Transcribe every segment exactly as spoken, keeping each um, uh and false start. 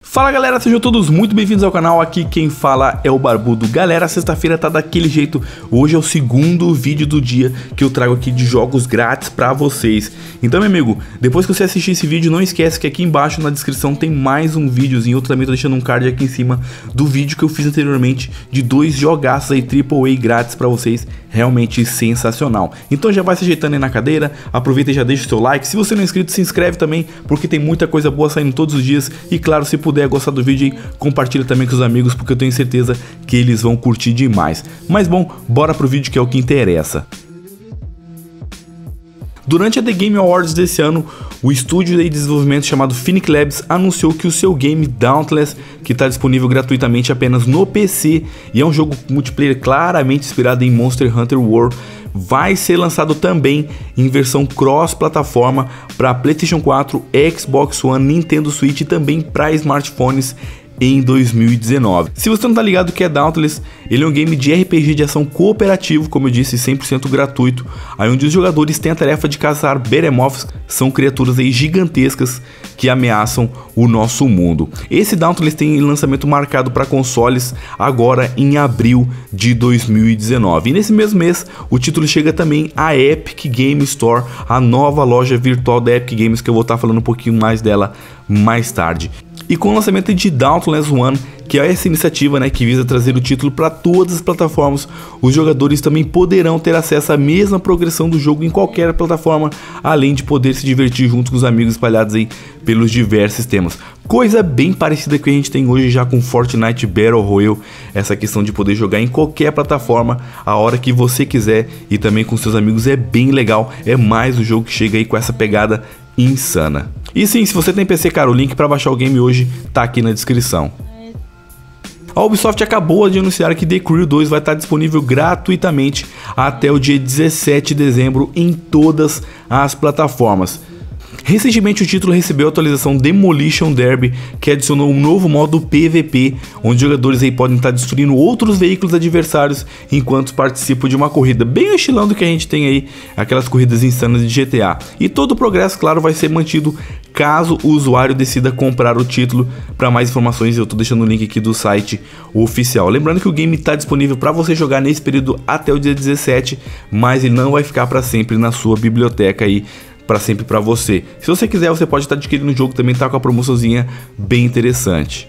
Fala galera, sejam todos muito bem-vindos ao canal, aqui quem fala é o Barbudo. Galera, sexta-feira tá daquele jeito, hoje é o segundo vídeo do dia que eu trago aqui de jogos grátis pra vocês. Então meu amigo, depois que você assistir esse vídeo, não esquece que aqui embaixo na descrição tem mais um videozinho. Eu também tô deixando um card aqui em cima do vídeo que eu fiz anteriormente de dois jogaços aí triplo A grátis pra vocês, realmente sensacional. Então já vai se ajeitando aí na cadeira, aproveita e já deixa o seu like. Se você não é inscrito, se inscreve também, porque tem muita coisa boa saindo todos os dias. E claro, se puder gostar do vídeo aí, compartilha também com os amigos, porque eu tenho certeza que eles vão curtir demais. Mas bom, bora pro vídeo que é o que interessa. Durante a The Game Awards desse ano, o estúdio de desenvolvimento chamado Phoenix Labs anunciou que o seu game Dauntless, que está disponível gratuitamente apenas no P C e é um jogo multiplayer claramente inspirado em Monster Hunter World, vai ser lançado também em versão cross-plataforma para PlayStation quatro, Xbox One, Nintendo Switch e também para smartphones em dois mil e dezenove. Se você não tá ligado o que é Dauntless, ele é um game de R P G de ação cooperativo, como eu disse, cem por cento gratuito, aí onde os jogadores têm a tarefa de caçar behemoths, são criaturas aí gigantescas que ameaçam o nosso mundo. Esse Dauntless tem lançamento marcado para consoles agora em abril de dois mil e dezenove. E nesse mesmo mês, o título chega também à Epic Game Store, a nova loja virtual da Epic Games, que eu vou estar falando um pouquinho mais dela mais tarde. E com o lançamento de Dauntless One, que é essa iniciativa, né, que visa trazer o título para todas as plataformas, os jogadores também poderão ter acesso à mesma progressão do jogo em qualquer plataforma, além de poder se divertir junto com os amigos espalhados aí pelos diversos sistemas. Coisa bem parecida que a gente tem hoje já com Fortnite Battle Royale, essa questão de poder jogar em qualquer plataforma, a hora que você quiser e também com seus amigos, é bem legal, é mais um jogo que chega aí com essa pegada insana. E sim, se você tem P C, cara, o link para baixar o game hoje tá aqui na descrição. A Ubisoft acabou de anunciar que The Crew dois vai estar disponível gratuitamente até o dia dezessete de dezembro em todas as plataformas. Recentemente o título recebeu a atualização Demolition Derby, que adicionou um novo modo P V P, onde os jogadores aí podem estar destruindo outros veículos adversários enquanto participam de uma corrida, bem estilando que a gente tem aí, aquelas corridas insanas de G T A. E todo o progresso, claro, vai ser mantido caso o usuário decida comprar o título. Para mais informações eu estou deixando o link aqui do site oficial. Lembrando que o game está disponível para você jogar nesse período até o dia dezessete, mas ele não vai ficar para sempre na sua biblioteca aí, para sempre para você. Se você quiser, você pode estar adquirindo o jogo, também tá com a promoçãozinha bem interessante.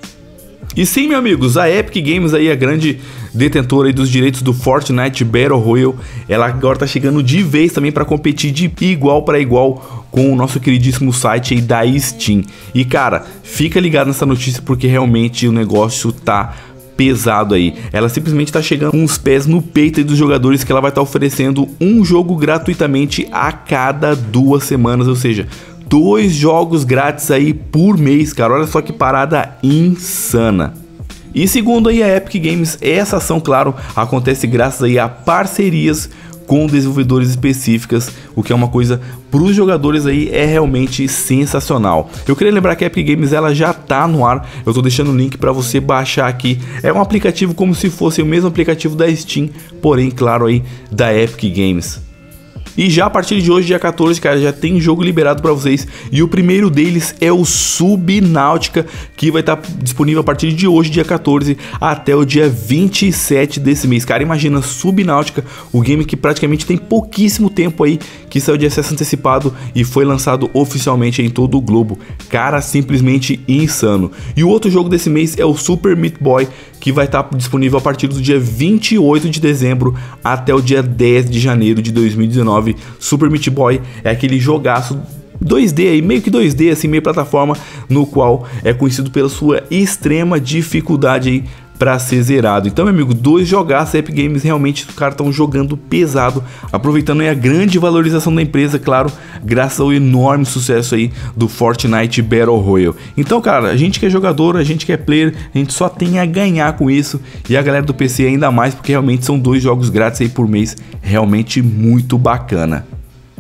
E sim, meus amigos, a Epic Games aí, a grande detentora aí dos direitos do Fortnite Battle Royale, ela agora tá chegando de vez também para competir de igual para igual com o nosso queridíssimo site aí da Steam. E cara, fica ligado nessa notícia porque realmente o negócio tá pesado aí. Ela simplesmente está chegando com os pés no peito dos jogadores, que ela vai estar tá oferecendo um jogo gratuitamente a cada duas semanas, ou seja, dois jogos grátis aí por mês, cara. Olha só que parada insana. E segundo aí a Epic Games, essa ação, claro, acontece graças aí a parcerias com desenvolvedores específicas, o que é uma coisa para os jogadores aí é realmente sensacional. Eu queria lembrar que a Epic Games ela já tá no ar, eu tô deixando o link para você baixar aqui. É um aplicativo como se fosse o mesmo aplicativo da Steam, porém, claro, aí da Epic Games. E já a partir de hoje, dia quatorze, cara, já tem jogo liberado para vocês. E o primeiro deles é o Subnautica, que vai estar disponível a partir de hoje, dia quatorze, até o dia vinte e sete desse mês. Cara, imagina, Subnautica, o game que praticamente tem pouquíssimo tempo aí, que saiu de acesso antecipado e foi lançado oficialmente em todo o globo. Cara, simplesmente insano. E o outro jogo desse mês é o Super Meat Boy, que vai estar disponível a partir do dia vinte e oito de dezembro até o dia dez de janeiro de dois mil e dezenove. Super Meat Boy é aquele jogaço dois D aí, meio que dois D, assim, meio plataforma, no qual é conhecido pela sua extrema dificuldade aí para ser zerado. Então, meu amigo, dois jogaços. Epic Games realmente os caras estão jogando pesado, aproveitando aí a grande valorização da empresa, claro, graças ao enorme sucesso aí do Fortnite Battle Royale. Então, cara, a gente que é jogador, a gente que é player, a gente só tem a ganhar com isso, e a galera do P C ainda mais, porque realmente são dois jogos grátis aí por mês, realmente muito bacana.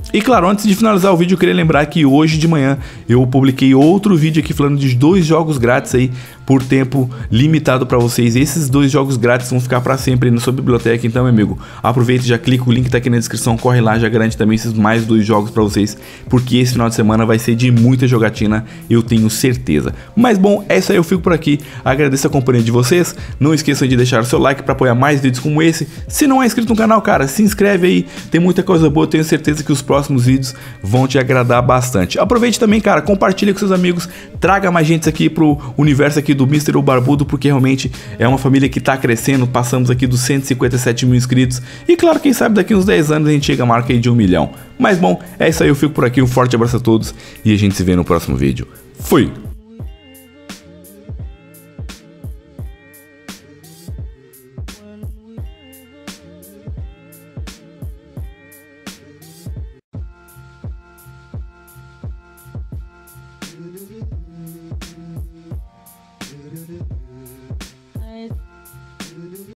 E claro, antes de finalizar o vídeo, eu queria lembrar que hoje de manhã eu publiquei outro vídeo aqui falando de dois jogos grátis aí por tempo limitado para vocês. Esses dois jogos grátis vão ficar para sempre aí na sua biblioteca, então, meu amigo, aproveita e já clica, o link tá aqui na descrição, corre lá, já garante também esses mais dois jogos para vocês, porque esse final de semana vai ser de muita jogatina, eu tenho certeza. Mas bom, é isso aí, eu fico por aqui, agradeço a companhia de vocês, não esqueçam de deixar o seu like para apoiar mais vídeos como esse. Se não é inscrito no canal, cara, se inscreve aí, tem muita coisa boa, eu tenho certeza que os próximos vídeos vão te agradar bastante. Aproveite também, cara, compartilha com seus amigos, traga mais gente aqui pro universo aqui do mister O Barbudo, porque realmente é uma família que tá crescendo, passamos aqui dos cento e cinquenta e sete mil inscritos, e claro, quem sabe daqui uns dez anos a gente chega a marca aí de um milhão. Mas bom, é isso aí, eu fico por aqui, um forte abraço a todos, e a gente se vê no próximo vídeo. Fui!